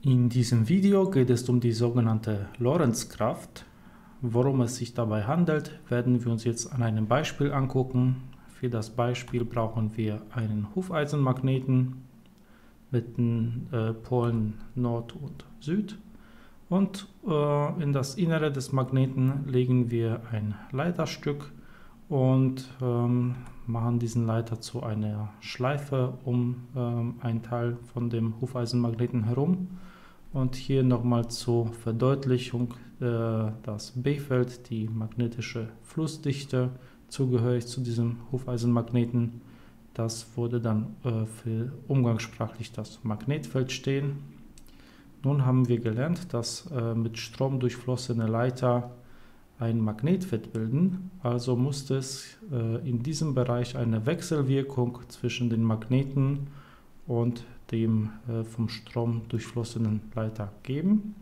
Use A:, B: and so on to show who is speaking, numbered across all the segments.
A: In diesem Video geht es um die sogenannte Lorentzkraft. Worum es sich dabei handelt, werden wir uns jetzt an einem Beispiel angucken. Für das Beispiel brauchen wir einen Hufeisenmagneten mit den Polen Nord und Süd. Und in das Innere des Magneten legen wir ein Leiterstück und machen diesen Leiter zu einer Schleife um einen Teil von dem Hufeisenmagneten herum. Und hier nochmal zur Verdeutlichung das B-Feld, die magnetische Flussdichte, zugehörig zu diesem Hufeisenmagneten. Das wurde dann für umgangssprachlich das Magnetfeld stehen. Nun haben wir gelernt, dass mit Strom durchflossene Leiter ein Magnetfeld bilden. Also musste es in diesem Bereich eine Wechselwirkung zwischen den Magneten und dem vom Strom durchflossenen Leiter geben.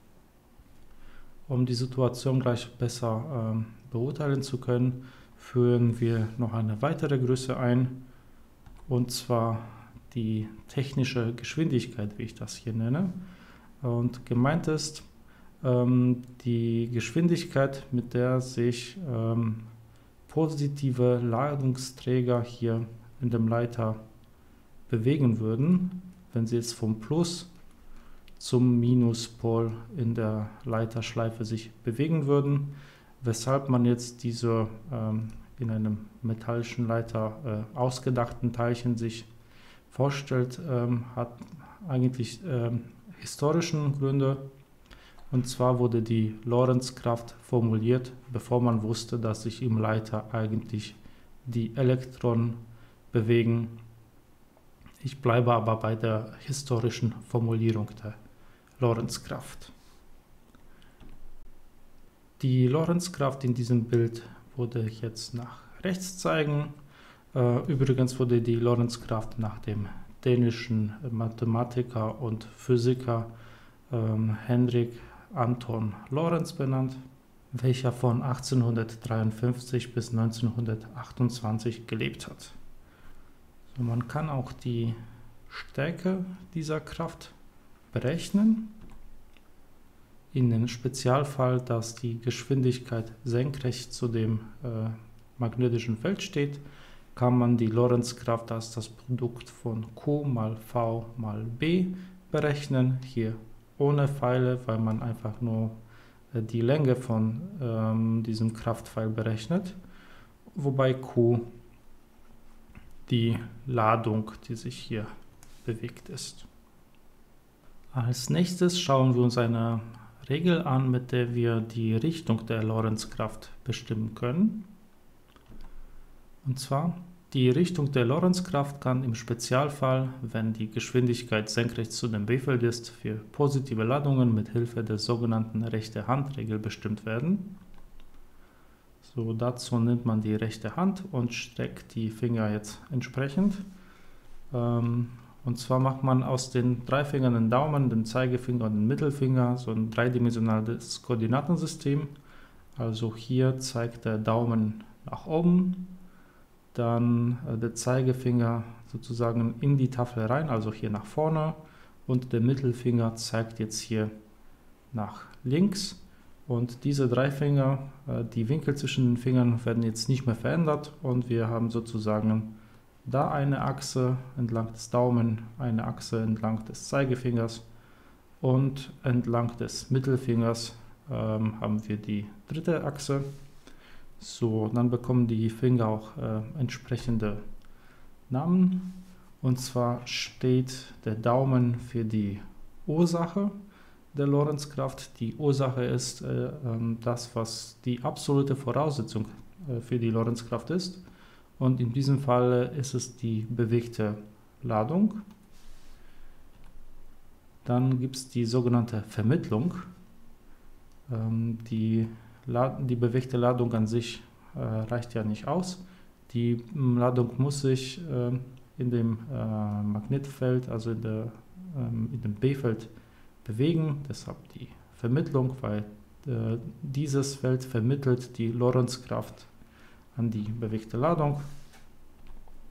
A: Um die Situation gleich besser beurteilen zu können, führen wir noch eine weitere Größe ein, und zwar die technische Geschwindigkeit, wie ich das hier nenne. Und gemeint ist die Geschwindigkeit, mit der sich positive Ladungsträger hier in dem Leiter bewegen würden, wenn sie jetzt vom Plus zum Minuspol in der Leiterschleife sich bewegen würden, weshalb man jetzt diese in einem metallischen Leiter ausgedachten Teilchen sich vorstellt, hat eigentlich historischen Gründe. Und zwar wurde die Lorentzkraft formuliert, bevor man wusste, dass sich im Leiter eigentlich die Elektronen bewegen. Ich bleibe aber bei der historischen Formulierung der Lorentzkraft. Die Lorentzkraft in diesem Bild würde ich jetzt nach rechts zeigen. Übrigens wurde die Lorentzkraft nach dem dänischen Mathematiker und Physiker Henrik Anton Lorentz benannt, welcher von 1853 bis 1928 gelebt hat. So, man kann auch die Stärke dieser Kraft berechnen. In dem Spezialfall, dass die Geschwindigkeit senkrecht zu dem magnetischen Feld steht, kann man die Lorentzkraft als das Produkt von Q mal V mal B berechnen. Hier ohne Pfeile, weil man einfach nur die Länge von diesem Kraftpfeil berechnet, wobei Q die Ladung, die sich hier bewegt, ist. Als nächstes schauen wir uns eine Regel an, mit der wir die Richtung der Lorentzkraft bestimmen können. Und zwar, die Richtung der Lorentzkraft kann im Spezialfall, wenn die Geschwindigkeit senkrecht zu dem B-Feld ist, für positive Ladungen mit Hilfe der sogenannten Rechte-Hand-Regel bestimmt werden. So, dazu nimmt man die rechte Hand und streckt die Finger jetzt entsprechend. Und zwar macht man aus den drei Fingern den Daumen, den Zeigefinger und den Mittelfinger so ein dreidimensionales Koordinatensystem. Also hier zeigt der Daumen nach oben, dann der Zeigefinger sozusagen in die Tafel rein, also hier nach vorne, und der Mittelfinger zeigt jetzt hier nach links. Und diese drei Finger, die Winkel zwischen den Fingern werden jetzt nicht mehr verändert und wir haben sozusagen da eine Achse entlang des Daumen, eine Achse entlang des Zeigefingers und entlang des Mittelfingers haben wir die dritte Achse. So, dann bekommen die Finger auch entsprechende Namen. Und zwar steht der Daumen für die Ursache der Lorentzkraft. Die Ursache ist das, was die absolute Voraussetzung für die Lorentzkraft ist. Und in diesem Fall ist es die bewegte Ladung. Dann gibt es die sogenannte Vermittlung. Die bewegte Ladung an sich reicht ja nicht aus. Die Ladung muss sich in dem Magnetfeld, also in dem B-Feld, bewegen. Deshalb die Vermittlung, weil dieses Feld vermittelt die Lorentzkraft an die bewegte Ladung.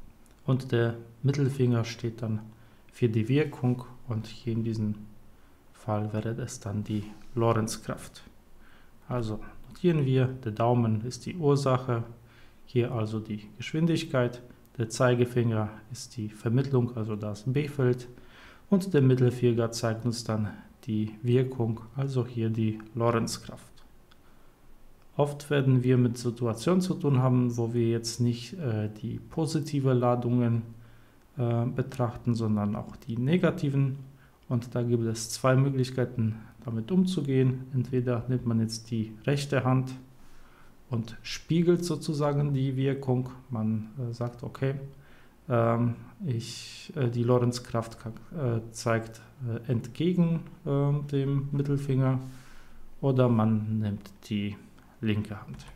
A: Und der Mittelfinger steht dann für die Wirkung, und hier in diesem Fall wäre es dann die Lorentzkraft. Also notieren wir, der Daumen ist die Ursache, hier also die Geschwindigkeit, der Zeigefinger ist die Vermittlung, also das B-Feld, und der Mittelfinger zeigt uns dann die Wirkung, also hier die Lorentzkraft. Oft werden wir mit Situationen zu tun haben, wo wir jetzt nicht die positive Ladungen betrachten, sondern auch die negativen. Und da gibt es zwei Möglichkeiten, damit umzugehen. Entweder nimmt man jetzt die rechte Hand und spiegelt sozusagen die Wirkung. Man sagt, okay, die Lorentzkraft zeigt entgegen dem Mittelfinger, oder man nimmt die linke Hand.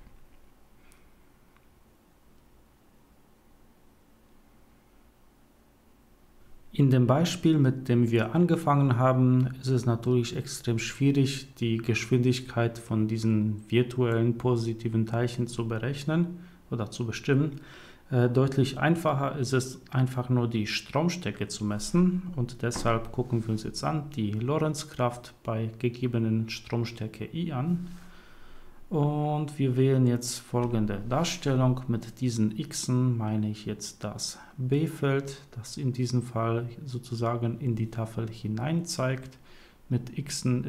A: In dem Beispiel, mit dem wir angefangen haben, ist es natürlich extrem schwierig, die Geschwindigkeit von diesen virtuellen positiven Teilchen zu berechnen oder zu bestimmen. Deutlich einfacher ist es, einfach nur die Stromstärke zu messen, und deshalb gucken wir uns jetzt an die Lorentzkraft bei gegebenen Stromstärke I an. Und wir wählen jetzt folgende Darstellung. Mit diesen Xen meine ich jetzt das B-Feld, das in diesem Fall sozusagen in die Tafel hinein zeigt. Mit Xen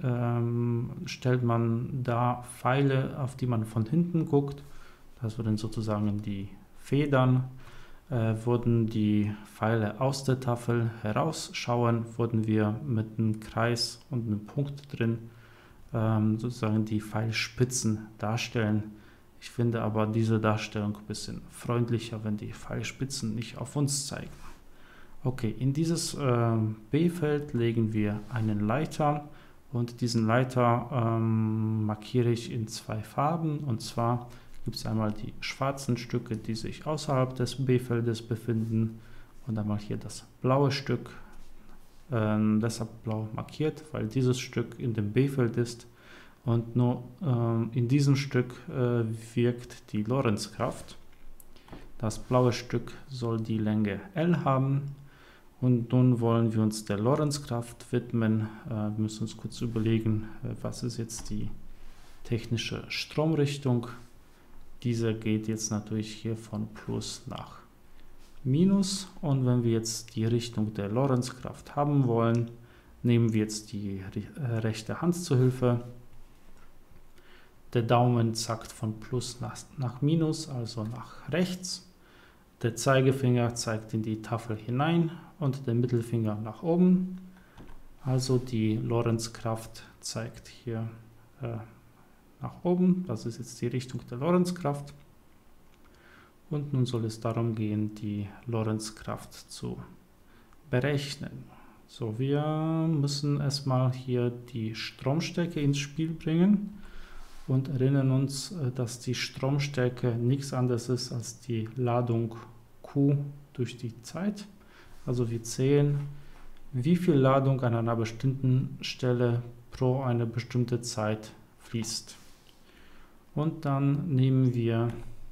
A: stellt man da Pfeile, auf die man von hinten guckt. Das würden sozusagen die Federn. Würden die Pfeile aus der Tafel herausschauen, würden wir mit einem Kreis und einem Punkt drin sozusagen die Pfeilspitzen darstellen. Ich finde aber diese Darstellung ein bisschen freundlicher, wenn die Pfeilspitzen nicht auf uns zeigen. Okay, in dieses B-Feld legen wir einen Leiter, und diesen Leiter markiere ich in zwei Farben, und zwar gibt es einmal die schwarzen Stücke, die sich außerhalb des B-Feldes befinden, und einmal hier das blaue Stück. Deshalb blau markiert, weil dieses Stück in dem B-Feld ist, und nur in diesem Stück wirkt die Lorentzkraft. Das blaue Stück soll die Länge L haben, und nun wollen wir uns der Lorentzkraft widmen. Wir müssen uns kurz überlegen, was ist jetzt die technische Stromrichtung. Diese geht jetzt natürlich hier von Plus nach Minus, und wenn wir jetzt die Richtung der Lorentzkraft haben wollen, nehmen wir jetzt die rechte Hand zur Hilfe. Der Daumen zeigt von Plus nach Minus, also nach rechts. Der Zeigefinger zeigt in die Tafel hinein und der Mittelfinger nach oben. Also die Lorentzkraft zeigt hier nach oben. Das ist jetzt die Richtung der Lorentzkraft. Und nun soll es darum gehen, die Lorentzkraft zu berechnen. So, wir müssen erstmal hier die Stromstärke ins Spiel bringen und erinnern uns, dass die Stromstärke nichts anderes ist als die Ladung Q durch die Zeit. Also wir zählen, wie viel Ladung an einer bestimmten Stelle pro eine bestimmte Zeit fließt. Und dann nehmen wir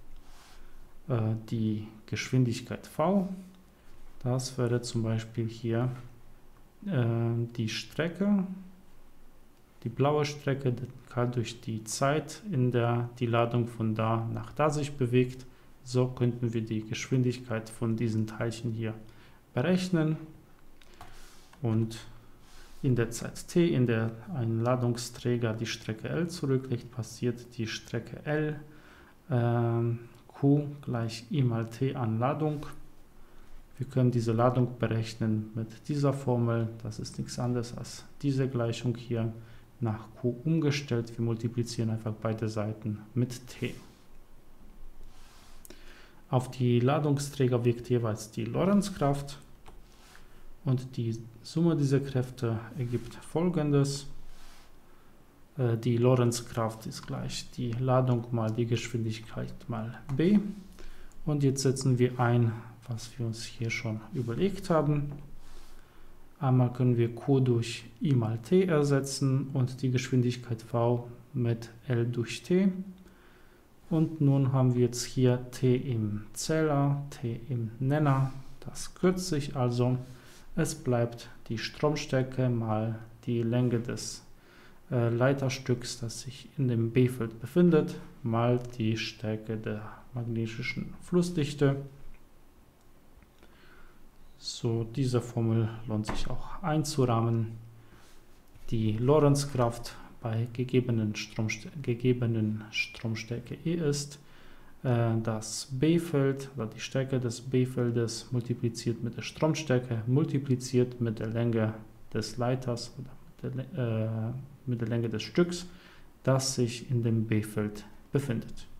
A: die Geschwindigkeit v. Das wäre zum Beispiel hier die Strecke, die blaue Strecke, durch die Zeit, in der die Ladung von da nach da sich bewegt. So könnten wir die Geschwindigkeit von diesen Teilchen hier berechnen. Und in der Zeit t, in der ein Ladungsträger die Strecke L zurücklegt, passiert die Strecke L Q gleich I mal T an Ladung. Wir können diese Ladung berechnen mit dieser Formel. Das ist nichts anderes als diese Gleichung hier nach Q umgestellt. Wir multiplizieren einfach beide Seiten mit T. Auf die Ladungsträger wirkt jeweils die Lorentzkraft. Und die Summe dieser Kräfte ergibt Folgendes. Die Lorentzkraft ist gleich die Ladung mal die Geschwindigkeit mal b. Und jetzt setzen wir ein, was wir uns hier schon überlegt haben. Einmal können wir Q durch I mal T ersetzen und die Geschwindigkeit v mit L durch T. Und nun haben wir jetzt hier T im Zähler, T im Nenner. Das kürzt sich also. Es bleibt die Stromstärke mal die Länge des Leiterstücks, das sich in dem B-Feld befindet, mal die Stärke der magnetischen Flussdichte. So, diese Formel lohnt sich auch einzurahmen. Die Lorentzkraft bei gegebenen Stromstärke E ist das B-Feld oder die Stärke des B-Feldes multipliziert mit der Stromstärke, multipliziert mit der Länge des Leiters oder mit der Länge des Stücks, das sich in dem B-Feld befindet.